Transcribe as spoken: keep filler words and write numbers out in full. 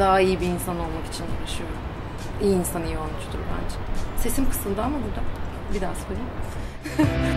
daha iyi bir insan olmak için uğraşıyorum. İyi insan iyi olmuştur bence. Sesim kısıldı ama burada. Bir daha söyleyeyim.